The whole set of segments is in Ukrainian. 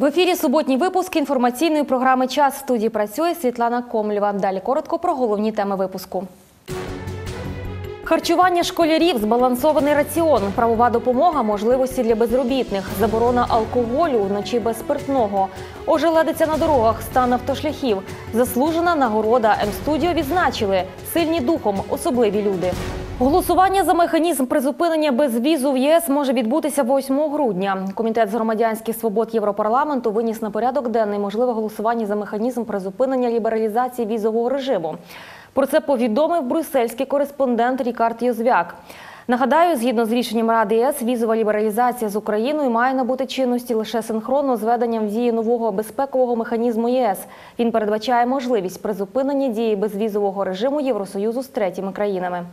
В ефірі суботній випуск інформаційної програми «Час». В студії працює Світлана Комлєва. Далі коротко про головні теми випуску. Харчування школярів, збалансований раціон, правова допомога, можливості для безробітних, заборона алкоголю, вночі без спиртного, ожеледиця на дорогах, стан автошляхів, заслужена нагорода М-студіо відзначили сильні духом особливі люди. Голосування за механізм призупинення безвізу в ЄС може відбутися 8 грудня. Комітет з громадянських свобод Європарламенту виніс на порядок денний можливе голосування за механізм призупинення лібералізації візового режиму. Про це повідомив брюссельський кореспондент Рікард Йозвяк. Нагадаю, згідно з рішенням Ради ЄС, візова лібералізація з Україною має набути чинності лише синхронно з введенням в дію нового безпекового механізму ЄС. Він передбачає можливість призупинення дії безвізового режиму Євросоюзу з третіми країнами.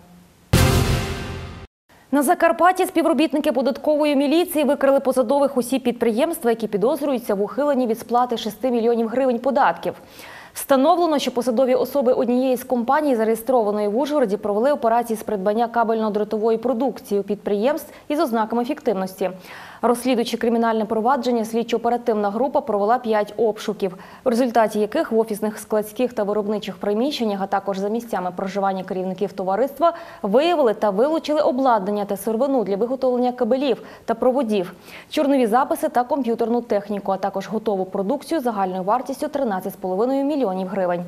На Закарпатті співробітники податкової міліції викрили посадових осіб підприємства, які підозрюються в ухиленні від сплати 6 мільйонів гривень податків. Встановлено, що посадові особи однієї з компаній, зареєстрованої в Ужгороді, провели операції з придбання кабельно-дротової продукції у підприємств із ознаками фіктивності. Розслідуючи кримінальне провадження, слідчо-оперативна група провела 5 обшуків, в результаті яких в офісних, складських та виробничих приміщеннях, а також за місцями проживання керівників товариства, виявили та вилучили обладнання та сировину для виготовлення кабелів та проводів, чорнові записи та комп'ютерну техніку, а також готову продукцію загальною вартістю 13,5 мільйонів гривень.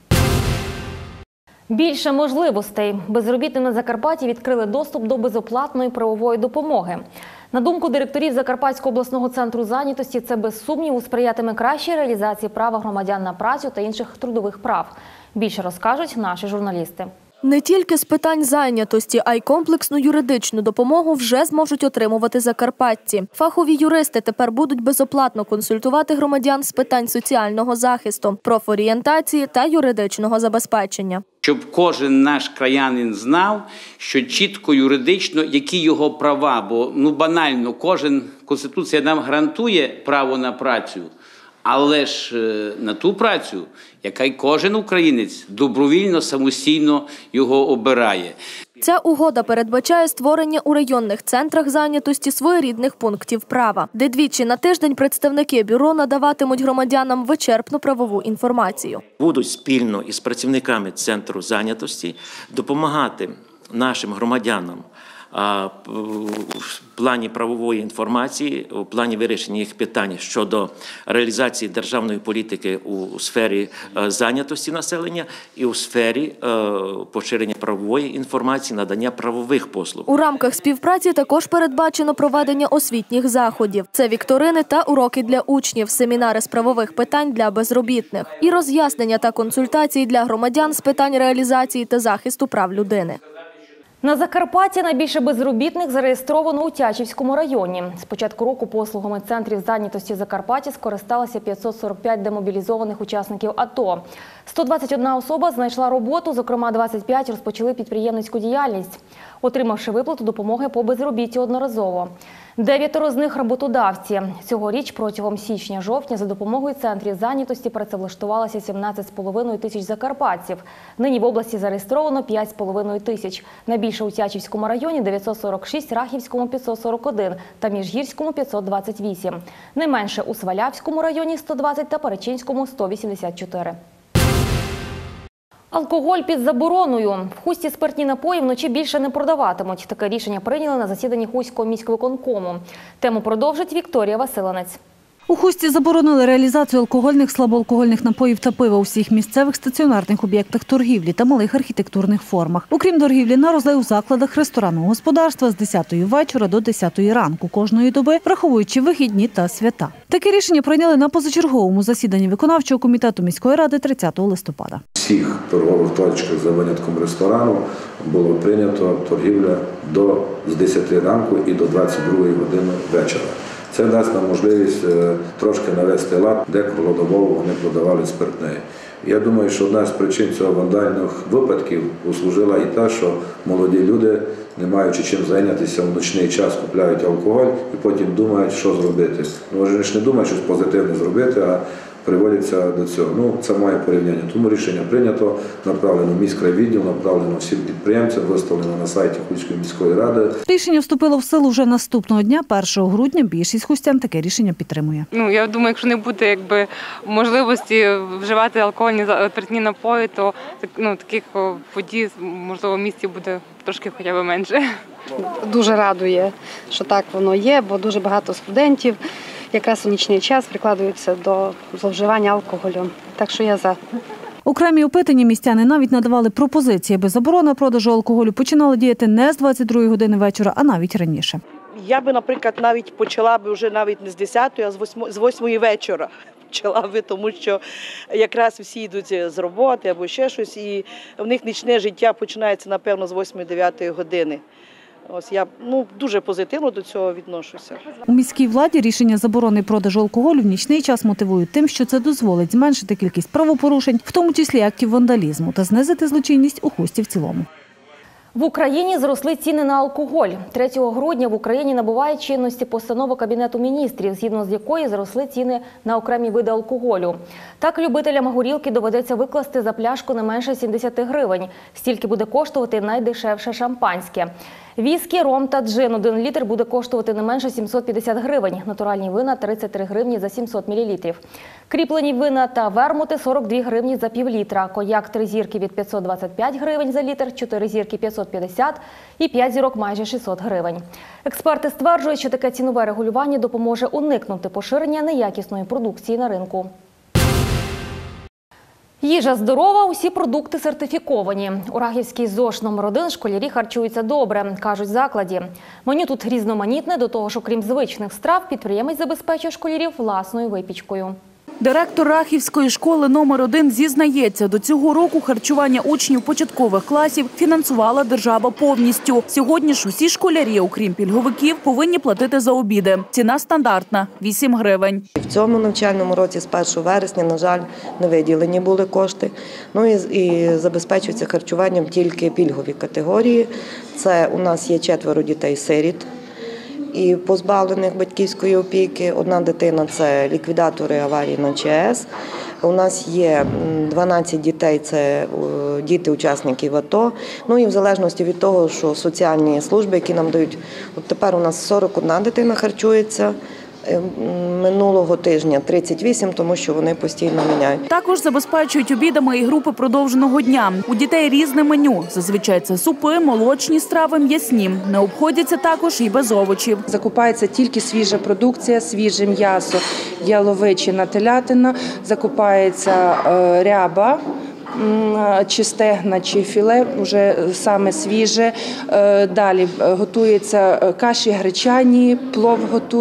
Більше можливостей. Безробітним на Закарпатті відкрили доступ до безоплатної правової допомоги. На думку директорів Закарпатського обласного центру зайнятості, це без сумніву сприятиме кращій реалізації права громадян на працю та інших трудових прав. Більше розкажуть наші журналісти. Не тільки з питань зайнятості, а й комплексну юридичну допомогу вже зможуть отримувати закарпатці. Фахові юристи тепер будуть безоплатно консультувати громадян з питань соціального захисту, профорієнтації та юридичного забезпечення. Щоб кожен наш краянин знав, що чітко юридично, які його права, бо банально, Конституція нам гарантує право на працю, але ж на ту працю, яка й кожен українець добровільно, самостійно його обирає. Ця угода передбачає створення у районних центрах зайнятості своєрідних пунктів права, де двічі на тиждень представники бюро надаватимуть громадянам вичерпну правову інформацію. Будуть спільно із працівниками центру зайнятості допомагати нашим громадянам в плані правової інформації, у плані вирішення їх питань щодо реалізації державної політики у сфері зайнятості населення і у сфері поширення правової інформації, надання правових послуг. У рамках співпраці також передбачено проведення освітніх заходів. Це вікторини та уроки для учнів, семінари з правових питань для безробітних і роз'яснення та консультації для громадян з питань реалізації та захисту прав людини. На Закарпатті найбільше безробітних зареєстровано у Тячівському районі. З початку року послугами центрів зайнятості Закарпаття скористалися 545 демобілізованих учасників АТО. 121 особа знайшла роботу, зокрема 25 розпочали підприємницьку діяльність, отримавши виплату допомоги по безробіттю одноразово. 9 з них – роботодавці. Цьогоріч протягом січня-жовтня за допомогою центрів зайнятості працевлаштувалося 17,5 тисяч закарпатців. Нині в області зареєстровано 5,5 тисяч. Найбільше у Тячівському районі – 946, Рахівському – 541 та Міжгірському – 528. Найменше у Свалявському районі – 120 та Перечинському – 184. Алкоголь під забороною. В Хусті спиртні напої вночі більше не продаватимуть. Таке рішення прийняли на засіданні Хуського міськвиконкому. Тему продовжить Вікторія Василенець. У Хусті заборонили реалізацію алкогольних, слабоалкогольних напоїв та пива у всіх місцевих стаціонарних об'єктах торгівлі та малих архітектурних формах. Окрім торгівлі на розлив у закладах ресторанного господарства з 10-ї вечора до 10-ї ранку кожної доби, враховуючи вихідні та свята. Таке рішення прийняли на позачерговому засіданні виконавчого комітету міської ради 30 листопада. У всіх торгових точках за винятком ресторану було прийнято торгівля з 10 ранку і до 22 години вечора. Це дасть нам можливість трошки навести лад, де круглодобово вони продавали спиртне. Я думаю, що одна з причин цього вандальних випадків послужила і те, що молоді люди, не маючи чим зайнятися в ночний час, купляють алкоголь і потім думають, що зробити. Вони ж не думають щось позитивне зробити, а приводяться до цього. Ну, це моє порівняння. Тому рішення прийнято, направлено в міськрайвідділ, направлено всім підприємцям, виставлено на сайті Хуської міської ради. Рішення вступило в силу вже наступного дня, 1 грудня. Більшість хустян таке рішення підтримує. Я думаю, якщо не буде можливості вживати алкогольні спиртні напої, то таких подій, можливо, в місті буде трошки хоча б менше. Дуже радує, що так воно є, бо дуже багато студентів якраз у нічний час прикладаються до зловживання алкоголю. Так що я за. Окремі опитані містяни навіть надавали пропозиції, аби заборона продажу алкоголю починала діяти не з 22 години вечора, а навіть раніше. Я би, наприклад, навіть почала би вже навіть не з 10-ї, а з 8-ї вечора. Почала би, тому що якраз всі йдуть з роботи або ще щось, і в них нічне життя починається, напевно, з 8-9 години. Ось я дуже позитивно до цього відношуся. У міській владі рішення заборони продажу алкоголю в нічний час мотивують тим, що це дозволить зменшити кількість правопорушень, в тому числі актів вандалізму, та знизити злочинність у Хусті в цілому. В Україні зросли ціни на алкоголь. 3 грудня в Україні набуває чинності постанова Кабінету міністрів, згідно з якої зросли ціни на окремі види алкоголю. Так, любителям горілки доведеться викласти за пляшку не менше 70 гривень. Стільки буде коштувати найдешевше шампанське. Віскі, ром та джин 1 літр буде коштувати не менше 750 гривень. Натуральні вина – 33 гривні за 700 мл. Кріплені вина та вермути – 42 гривні за півлітра. Коньяк 3 зірки від 525 гривень за літр, 4 зірки – 550 і 5 зірок – майже 600 гривень. Експерти стверджують, що таке цінове регулювання допоможе уникнути поширення неякісної продукції на ринку. Їжа здорова, усі продукти сертифіковані. У Рахівській ЗОШ номер 1 школярі харчуються добре, кажуть в закладі. Меню тут різноманітне, до того ж, окрім звичних страв, підприємець забезпечує школярів власною випічкою. Директор Рахівської школи номер 1 зізнається, до цього року харчування учнів початкових класів фінансувала держава повністю. Сьогодні ж усі школярі, окрім пільговиків, повинні платити за обіди. Ціна стандартна – 8 гривень. В цьому навчальному році з 1 вересня, на жаль, не виділені були кошти. І забезпечуються харчуванням тільки пільгові категорії. Це у нас є 4 дітей-сиріт і позбавлених батьківської опіки. 1 дитина – це ліквідатори аварії на ЧАЕС. У нас є 12 дітей – це діти учасників АТО. І в залежності від того, що соціальні служби, які нам дають, тепер у нас 41 дитина харчується. Минулого тижня 38, тому що вони постійно міняють. Також забезпечують обідами і групи продовженого дня. У дітей різне меню. Зазвичай це супи, молочні страви, м'ясні. Не обходяться також і без овочів. Закупається тільки свіжа продукція, свіже м'ясо, яловичина, телятина. Закупається ряба, чи стегна, чи філе, вже саме свіже. Далі готуються каші гречані, плов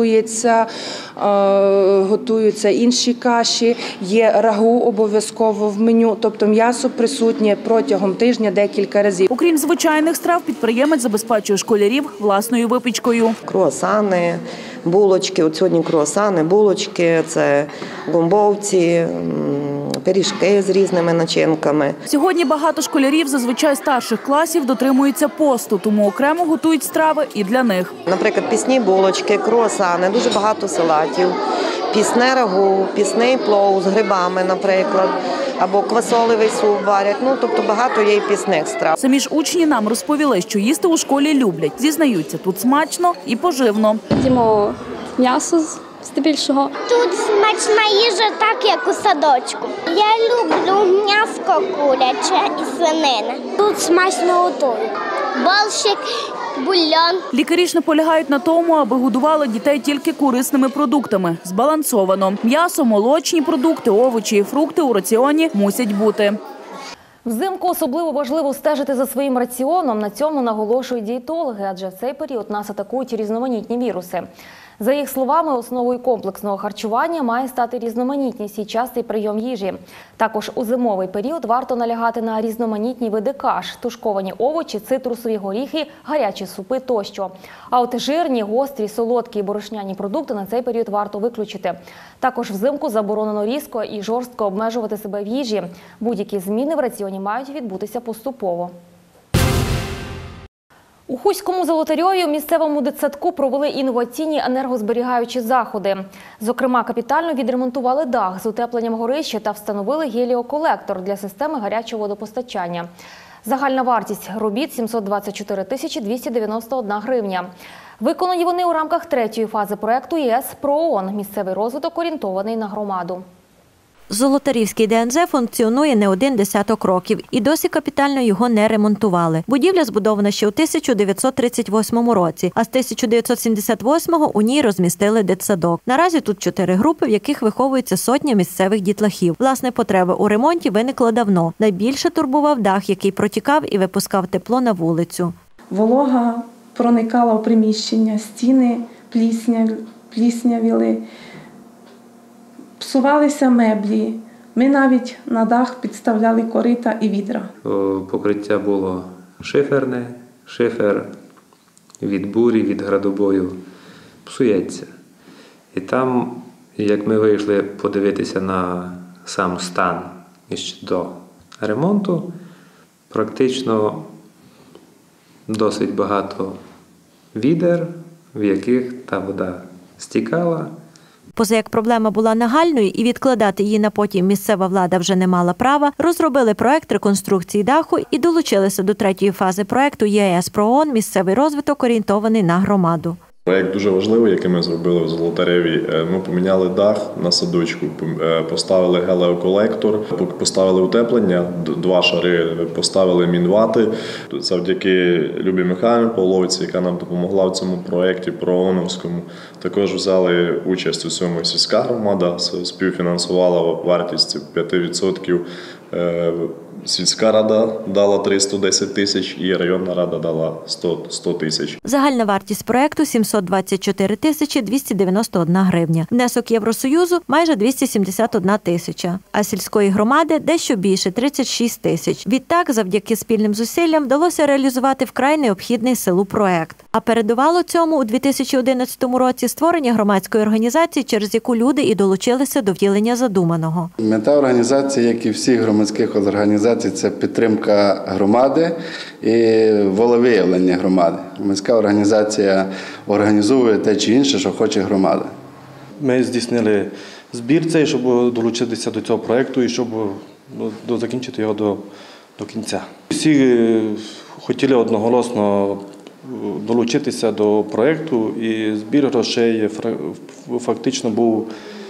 готуються інші каші. Є рагу обов'язково в меню, тобто м'ясо присутнє протягом тижня декілька разів. Окрім звичайних страв, підприємець забезпечує школярів власною випічкою. Круасани, булочки, от сьогодні круасани, булочки, це гомбовці, пиріжки з різними начинками. Сьогодні багато школярів, зазвичай старших класів, дотримуються посту, тому окремо готують страви і для них. Наприклад, пісні булочки, круасани, дуже багато салатів, пісне рагу, пісний плов з грибами, наприклад, або квасолевий суп варять, тобто багато є і пісних страв. Самі ж учні нам розповіли, що їсти у школі люблять. Зізнаються, тут смачно і поживно. Їмо м'ясо здебільшого. Тут смачна їжа, так як у садочку. Я люблю м'ясо куряче і свинина. Тут смачно готують. Борщик, бульйон. Лікарі ж наполягають на тому, аби годували дітей тільки корисними продуктами. Збалансовано. М'ясо, молочні продукти, овочі і фрукти у раціоні мусять бути. Взимку особливо важливо стежити за своїм раціоном. На цьому наголошують дієтологи, адже в цей період нас атакують різноманітні віруси. За їх словами, основою комплексного харчування має стати різноманітність і частий прийом їжі. Також у зимовий період варто налягати на різноманітні види каш, тушковані овочі, цитрусові горіхи, гарячі супи тощо. А от жирні, гострі, солодкі і борошняні продукти на цей період варто виключити. Також взимку заборонено різко і жорстко обмежувати себе в їжі. Будь-які зміни в раціоні мають відбутися поступово. У Хуському Золотарьові у місцевому дитсадку провели інноваційні енергозберігаючі заходи. Зокрема, капітально відремонтували дах з утепленням горища та встановили геліоколектор для системи гарячого водопостачання. Загальна вартість робіт – 724 291 гривня. Виконані вони у рамках третьої фази проєкту ЄС «ПРООН» – місцевий розвиток, орієнтований на громаду. Золотарівський ДНЗ функціонує не один десяток років і досі капітально його не ремонтували. Будівля збудована ще у 1938 році, а з 1978-го у ній розмістили дитсадок. Наразі тут 4 групи, в яких виховується сотня місцевих дітлахів. Власне, потреба у ремонті виникла давно. Найбільше турбував дах, який протікав і випускав тепло на вулицю. Волога проникала в приміщення, стіни пліснявіли. Псувалися меблі. Ми навіть на дах підставляли корита і відра. Покриття було шиферне. Шифер від бурі, від градобою псується. І там, як ми вийшли подивитися на сам стан до ремонту, практично досить багато відер, в яких та вода стікала. Поза як проблема була нагальною і відкладати її на потім місцева влада вже не мала права, розробили проект реконструкції даху і долучилися до третьої фази проекту ЄС «ПРООН» – місцевий розвиток, орієнтований на громаду. Проєкт дуже важливий, який ми зробили в Золотареві. Ми поміняли дах на садочку, поставили геліоколектор, поставили утеплення, 2 шари, поставили мінвати. Завдяки Любі Михайлівні Павловці, яка нам допомогла в цьому проєкті ПРООНовському. Також взяли участь у цьому сільська громада, співфінансувала вартістю 5%. Сільська рада дала 310 тисяч і районна рада дала 100 тисяч. Загальна вартість проєкту – 724 291 гривня. Внесок Євросоюзу – майже 271 тисяча. А сільської громади – дещо більше – 36 тисяч. Відтак, завдяки спільним зусиллям вдалося реалізувати вкрай необхідний селу проєкт. А передувало цьому у 2011 році створення громадської організації, через яку люди і долучилися до втілення задуманого. Мета організації, як і всіх громадських організацій, це підтримка громади і волевиявлення громади. Громадська організація організовує те чи інше, що хоче громада. Ми здійснили збір цей, щоб долучитися до цього проєкту і щоб закінчити його до кінця. Всі хотіли одноголосно долучитися до проєкту, і збір грошей фактично був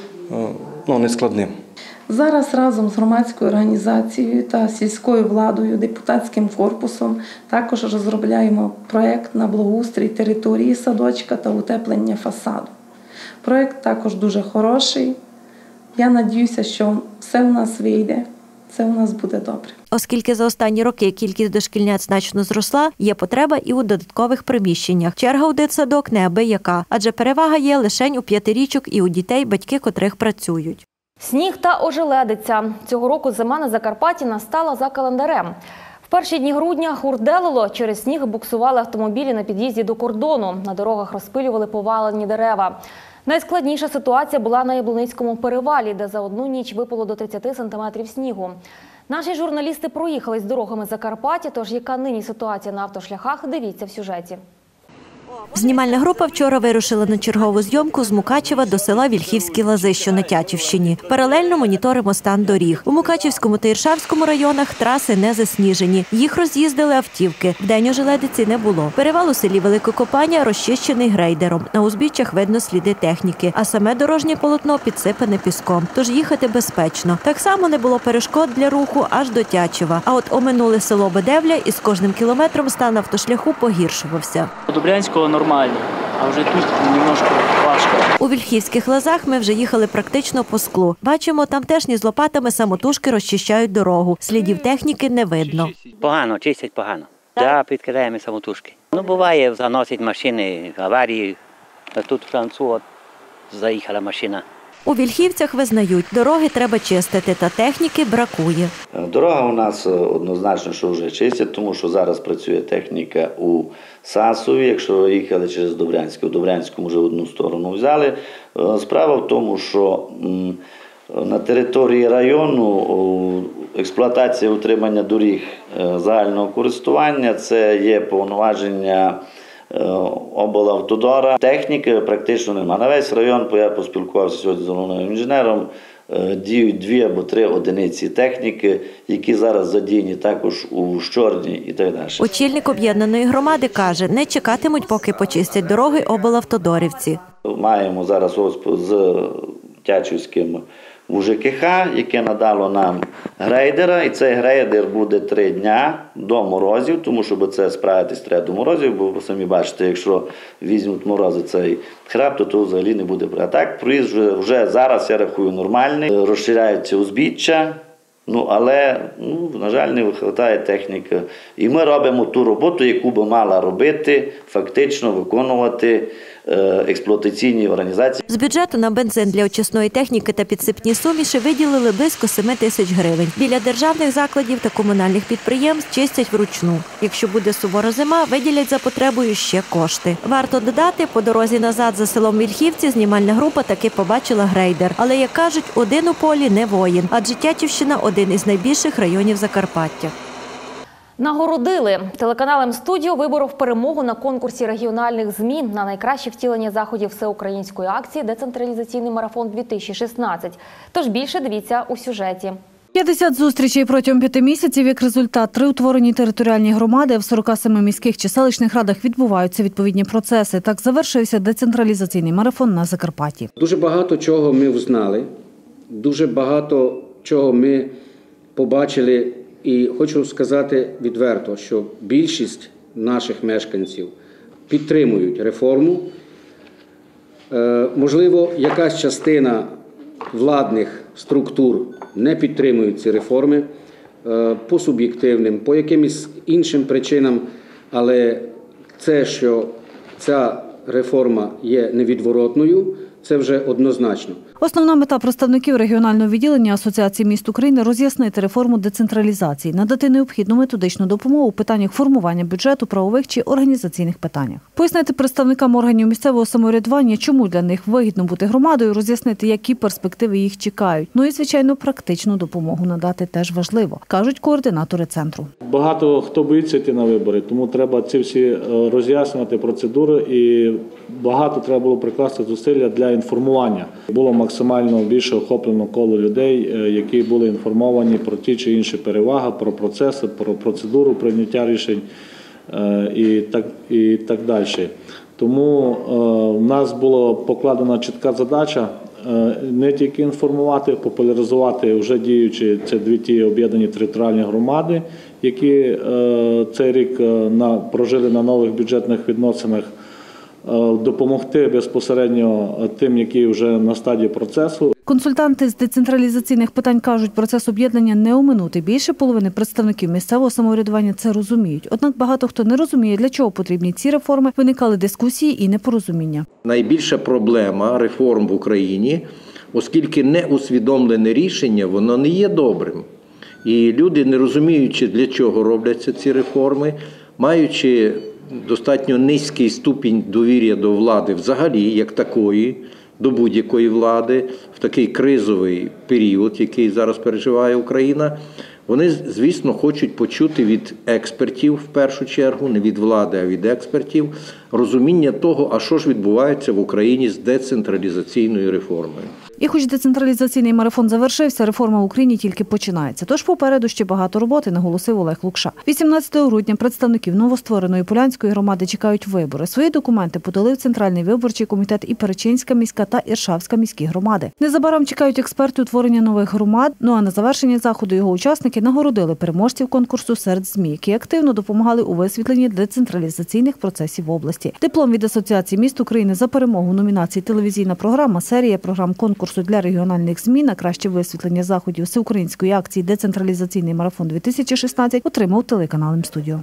нескладним. Зараз разом з громадською організацією та сільською владою, депутатським корпусом також розробляємо проєкт на благоустрій території садочка та утеплення фасаду. Проєкт також дуже хороший. Я сподіваюся, що все у нас вийде, все у нас буде добре. Оскільки за останні роки кількість дошкільнят значно зросла, є потреба і у додаткових приміщеннях. Черга у дитсадок неабияка, адже перевага є лише у 5-річок і у дітей, батьки котрих працюють. Сніг та ожеледиця. Цього року зима на Закарпатті настала за календарем. В перші дні грудня хурделило, через сніг буксували автомобілі на під'їзді до кордону. На дорогах розпилювали повалені дерева. Найскладніша ситуація була на Яблуницькому перевалі, де за одну ніч випало до 30 сантиметрів снігу. Наші журналісти проїхались дорогами Закарпаття, тож яка нині ситуація на автошляхах, дивіться в сюжеті. Знімальна група вчора вирушила на чергову зйомку з Мукачева до села Вільхівські Лази, що на Тячівщині. Паралельно моніторимо стан доріг. У Мукачівському та Іршавському районах траси не засніжені. Їх роз'їздили автівки. Вдень ожеледиці не було. Перевал у селі Великокопання розчищений грейдером. На узбіччях видно сліди техніки, а саме дорожнє полотно підсипане піском. Тож їхати безпечно. Так само не було перешкод для руху аж до Тячева. А от оминули село Бедевля і з кожним кілометром стан автошляху погіршувався. До Брянського нормально, а вже тут немножко важко. У Вільхівських Лазах ми вже їхали практично по склу. Бачимо, тамтешні з лопатами самотужки розчищають дорогу. Слідів техніки не видно. Погано, чистять погано. Так, підкидаємо самотужки. Буває, заносять машини, аварії. А тут Француз заїхала машина. У Вільхівцях визнають, дороги треба чистити, та техніки бракує. Дорога у нас однозначно, що вже чистять, тому що зараз працює техніка у Сасові, якщо їхали через Добрянське. У Добрянському вже одну сторону взяли. Справа в тому, що На території району експлуатація утримання доріг загального користування – це є повноваження облавтодора. Техніки практично немає. На весь район, я поспілкувався сьогодні з головним інженером, діють 2 або 3 одиниці техніки, які зараз задіяні також у Щорні і так далі. Очільник об'єднаної громади каже, не чекатимуть, поки почистять дороги облавтодорівці. Маємо зараз з Тячівським УЖКХ, яке надало нам грейдера, і цей грейдер буде 3 дня до морозів, тому що це справитись треба до морозів, бо самі бачите, якщо візьмуть морози цей хреб, то взагалі не буде. А так, проїзд вже зараз, я рахую, нормальний, розширяються узбіччя, але, на жаль, не вистачає техніки. І ми робимо ту роботу, яку би мала робити, фактично виконувати експлуатаційні організації. З бюджету на бензин для очисної техніки та підсипні суміші виділили близько 7 тисяч гривень. Біля державних закладів та комунальних підприємств чистять вручну. Якщо буде сувора зима, виділять за потребою ще кошти. Варто додати, по дорозі назад за селом Вільхівці знімальна група таки побачила грейдер. Але, як кажуть, один у полі не воїн, адже Тячівщина – один із найбільших районів Закарпаття. Нагородили. Телеканал М-студіо виборов перемогу на конкурсі регіональних ЗМІ на найкраще втілення заходів всеукраїнської акції «Децентралізаційний марафон-2016». Тож більше дивіться у сюжеті. 50 зустрічей протягом 5 місяців, як результат. 3 утворені територіальні громади, а в 47 міських чи селищних радах відбуваються відповідні процеси. Так завершився децентралізаційний марафон на Закарпатті. Дуже багато чого ми узнали, дуже багато чого ми побачили. І хочу сказати відверто, що більшість наших мешканців підтримують реформу. Можливо, якась частина владних структур не підтримують ці реформи по суб'єктивним, по якимось іншим причинам, але це, що ця реформа є невідворотною, це вже однозначно. Основна мета представників регіонального відділення Асоціації міст України – роз'яснити реформу децентралізації, надати необхідну методичну допомогу у питаннях формування бюджету, правових чи організаційних питаннях. Пояснити представникам органів місцевого самоврядування, чому для них вигідно бути громадою, роз'яснити, які перспективи їх чекають. Ну і, звичайно, практичну допомогу надати теж важливо, кажуть координатори центру. Багато хто боїться йти на вибори, тому треба ці всі роз'яснювати процедури і багато треба було прикласти зусилля для інформування. Було максимально більше охоплено коло людей, які були інформовані про ті чи інші переваги, про процеси, про процедуру прийняття рішень і так далі. Тому в нас була покладена чітка задача не тільки інформувати, популяризувати вже діючі, це 2 ті об'єднані територіальні громади, які цей рік прожили на нових бюджетних відносинах, допомогти безпосередньо тим, які вже на стадії процесу. Консультанти з децентралізаційних питань кажуть, процес об'єднання не оминути. Більше половини представників місцевого самоврядування це розуміють. Однак багато хто не розуміє, для чого потрібні ці реформи, виникали дискусії і непорозуміння. Найбільша проблема реформ в Україні, оскільки неусвідомлене рішення, воно не є добрим. І люди, не розуміючи, для чого робляться ці реформи, маючи достатньо низький ступінь довір'я до влади взагалі, як такої, до будь-якої влади, в такий кризовий період, який зараз переживає Україна, вони, звісно, хочуть почути від експертів, в першу чергу, не від влади, а від експертів, розуміння того, а що ж відбувається в Україні з децентралізаційною реформою. І хоч децентралізаційний марафон завершився, реформа в Україні тільки починається. Тож попереду ще багато роботи, наголосив Олег Лукша. 18 грудня представників новоствореної Полянської громади чекають вибори. Свої документи подали в Центральний виборчий комітет і Перечинська міська та Іршавська міські громади. Незабаром чекають експерти утворення нових громад, а на завершення заходу його учасники нагородили переможців конкурсу серед ЗМІ, які активно допомагали у висвітленні децентралізаційних процесів в області. Диплом від Асоціації міст України за перемогу в номінації «Телевізійна програма», серія програм конкурсу для регіональних ЗМІ на краще висвітлення заходів всеукраїнської акції «Децентралізаційний марафон-2016» отримав телеканал М-студіо.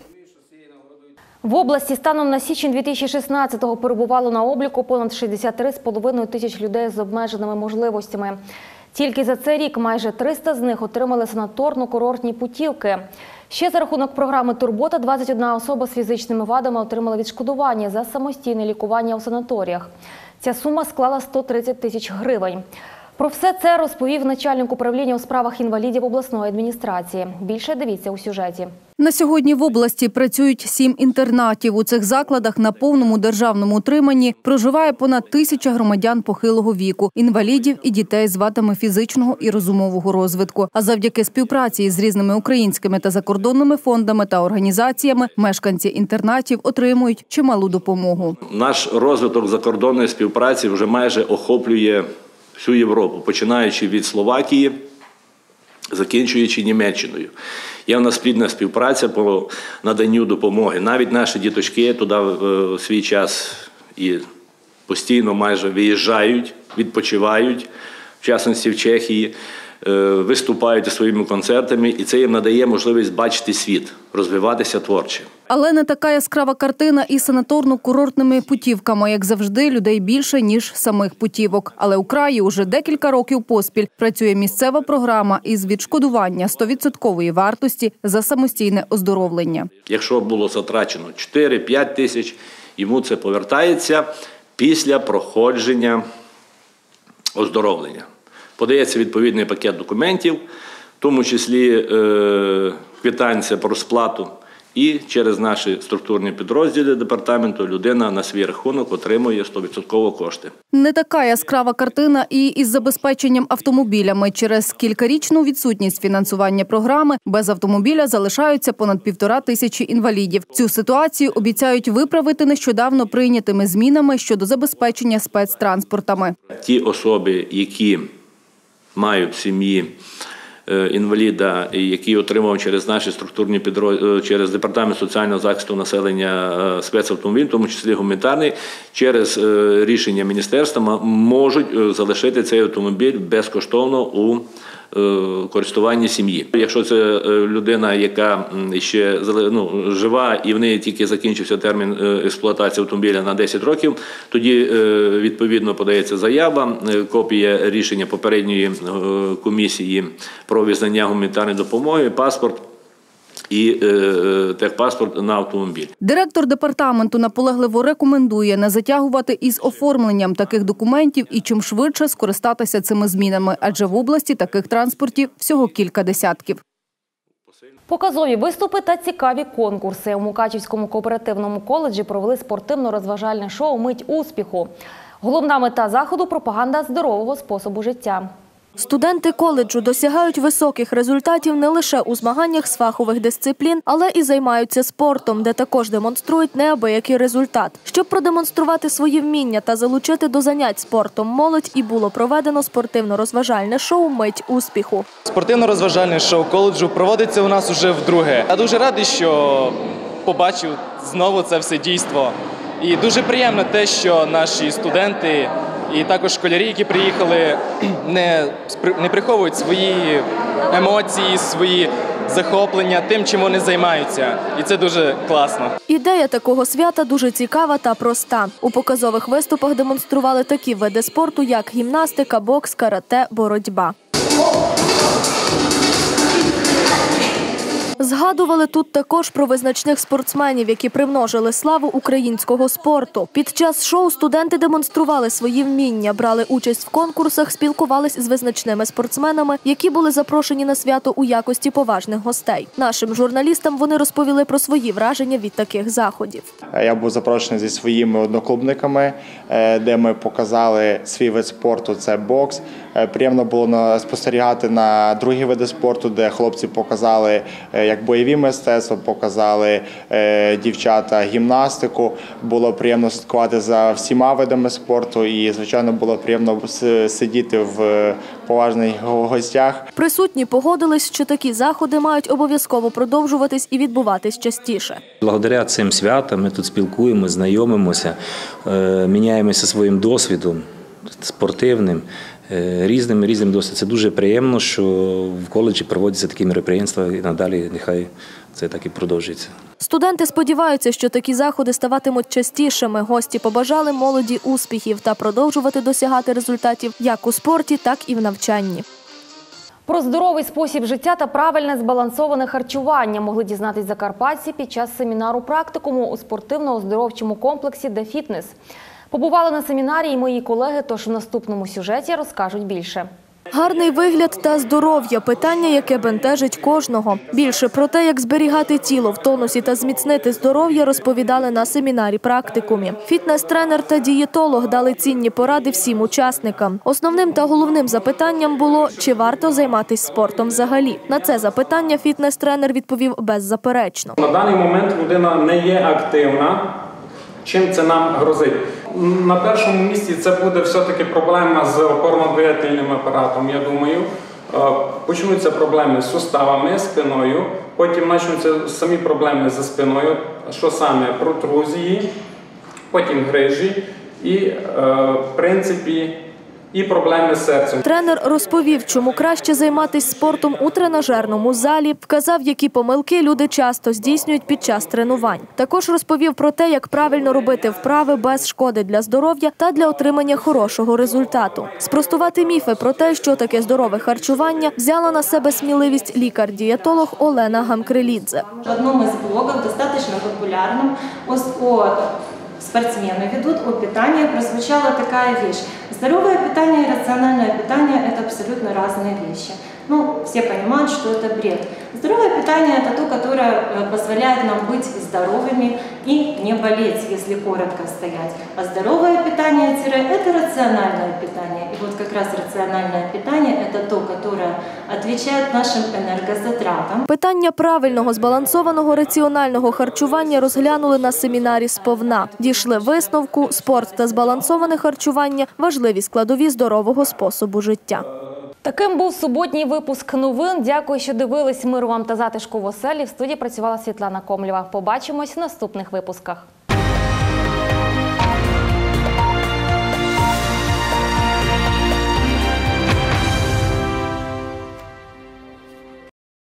В області станом на січень 2016-го перебувало на обліку понад 63,5 тисяч людей з обмеженими можливостями. Тільки за цей рік майже 300 з них отримали санаторно-курортні путівки. Ще за рахунок програми «Турбота» 21 особа з фізичними вадами отримала відшкодування за самостійне лікування у санаторіях. Ця сума склала 130 тисяч гривень. Про все це розповів начальник управління у справах інвалідів обласної адміністрації. Більше дивіться у сюжеті. На сьогодні в області працюють 7 інтернатів. У цих закладах на повному державному утриманні проживає понад 1000 громадян похилого віку, інвалідів і дітей з вадами фізичного і розумового розвитку. А завдяки співпраці з різними українськими та закордонними фондами та організаціями мешканці інтернатів отримують чималу допомогу. Наш розвиток закордонної співпраці вже майже охоплює всю Європу, починаючи від Словакії, закінчуючи Німеччиною. Є в нас плідна співпраця по наданню допомоги. Навіть наші діточки туди в свій час і постійно майже виїжджають, відпочивають, в частності в Чехії, виступають зі своїми концертами, і це їм надає можливість бачити світ, розвиватися творчо. Але не така яскрава картина і санаторно-курортними путівками. Як завжди, людей більше, ніж самих путівок. Але у краї уже декілька років поспіль працює місцева програма із відшкодування 100% вартості за самостійне оздоровлення. Якщо було затрачено 4-5 тисяч, йому це повертається після проходження оздоровлення. Подається відповідний пакет документів, в тому числі квитанція про сплату, і через наші структурні підрозділи департаменту людина на свій рахунок отримує 100% кошти. Не така яскрава картина і із забезпеченням автомобілями. Через кількарічну відсутність фінансування програми без автомобіля залишаються понад 1500 інвалідів. Цю ситуацію обіцяють виправити нещодавно прийнятими змінами щодо забезпечення спецтранспортами. Ті особи, які мають в сім'ї інваліда, який отримав через наші структурні підрозділи, через Департамент соціального захисту населення спецавтомобіль, в тому числі гуманітарний, через рішення міністерства можуть залишити цей автомобіль безкоштовно у користуванні сім'ї. Якщо це людина, яка ще жива і в неї тільки закінчився термін експлуатації автомобіля на 10 років, тоді відповідно подається заява, копія рішення попередньої комісії про визнання гуманітарної допомоги, паспорт і техпаспорт на автомобіль. Директор департаменту наполегливо рекомендує не затягувати із оформленням таких документів і чим швидше скористатися цими змінами, адже в області таких транспортів всього кілька десятків. Показові виступи та цікаві конкурси. У Мукачівському кооперативному коледжі провели спортивно-розважальне шоу «Мить успіху». Головна мета заходу – пропаганда здорового способу життя. Студенти коледжу досягають високих результатів не лише у змаганнях з фахових дисциплін, але і займаються спортом, де також демонструють неабиякий результат. Щоб продемонструвати свої вміння та залучити до занять спортом молодь, і було проведено спортивно-розважальне шоу «Мить успіху». Спортивно-розважальне шоу коледжу проводиться у нас уже вдруге. Я дуже радий, що побачив знову це все дійство. І дуже приємно те, що наші студенти і також школярі, які приїхали, не приховують свої емоції, свої захоплення тим, чим вони займаються. І це дуже класно. Ідея такого свята дуже цікава та проста. У показових виступах демонстрували такі види спорту, як гімнастика, бокс, карате, боротьба. Згадували тут також про визначних спортсменів, які примножили славу українського спорту. Під час шоу студенти демонстрували свої вміння, брали участь в конкурсах, спілкувались з визначними спортсменами, які були запрошені на свято у якості поважних гостей. Нашим журналістам вони розповіли про свої враження від таких заходів. Я був запрошений зі своїми одноклубниками, де ми показали свій вид спорту – це бокс. Приємно було спостерігати на другі види спорту, де хлопці показали як бойові мистецтва, показали дівчата гімнастику. Було приємно слідкувати за всіма видами спорту і, звичайно, було приємно сидіти в поважних гостях. Присутні погодились, що такі заходи мають обов'язково продовжуватись і відбуватись частіше. Благодаря цим святам ми тут спілкуємося, знайомимося, міняємося своїм досвідом спортивним, різним досвідом. Це дуже приємно, що в коледжі проводяться такі мероприємства і надалі нехай це так і продовжується. Студенти сподіваються, що такі заходи ставатимуть частішими. Гості побажали молоді успіхів та продовжувати досягати результатів як у спорті, так і в навчанні. Про здоровий спосіб життя та правильне збалансоване харчування могли дізнатись закарпатці під час семінару практикуму у спортивно-оздоровчому комплексі «Де Фітнес». Побували на семінарі і мої колеги, тож в наступному сюжеті розкажуть більше. Гарний вигляд та здоров'я – питання, яке бентежить кожного. Більше про те, як зберігати тіло в тонусі та зміцнити здоров'я, розповідали на семінарі-практикумі. Фітнес-тренер та дієтолог дали цінні поради всім учасникам. Основним та головним запитанням було, чи варто займатися спортом взагалі. На це запитання фітнес-тренер відповів беззаперечно. На даний момент людина не є активна. Чим це нам грозить? На першому місці це буде все-таки проблема з опорно-двигательним апаратом, я думаю. Почнуться проблеми з суставами, спиною, потім почнуться самі проблеми зі спиною, що саме протрузії, потім грижі і, в принципі, і проблеми з серцем. Тренер розповів, чому краще займатися спортом у тренажерному залі, вказав, які помилки люди часто здійснюють під час тренувань. Також розповів про те, як правильно робити вправи без шкоди для здоров'я та для отримання хорошого результату. Спростувати міфи про те, що таке здорове харчування, взяла на себе сміливість лікар-дієтолог Олена Гамкрелідзе. В одном из блогов, достаточно популярном, спортсмены ведут о питании, прозвучала такая вещь. Здоровое питание и рациональное питание – это абсолютно разные вещи. Все понимают, что это бред. Здоровое питание – это то, которое позволяет нам быть здоровыми и не болеть, если коротко стоять. А здоровое питание – это рациональное питание. И вот как раз рациональное питание – это то, которое отвечает нашим енергозатратам. Питання правильного, збалансованого, раціонального харчування розглянули на семінарі сповна. Дійшли висновку – спорт та збалансоване харчування – важливі складові здорового способу життя. Таким був суботній випуск новин. Дякую, що дивились. Миру вам та затишку в оселі. В студії працювала Світлана Комлєва. Побачимось в наступних випусках.